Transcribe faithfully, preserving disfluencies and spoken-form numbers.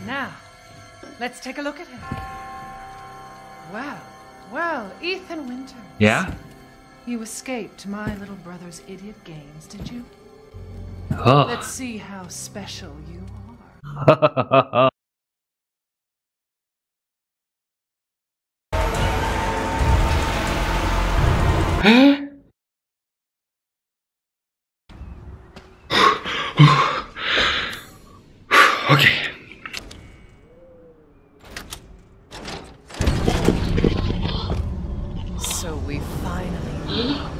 Now, let's take a look at him. Well, well, Ethan Winters. Yeah? You escaped my little brother's idiot games, did you? Oh. Let's see how special you are. Okay. So we finally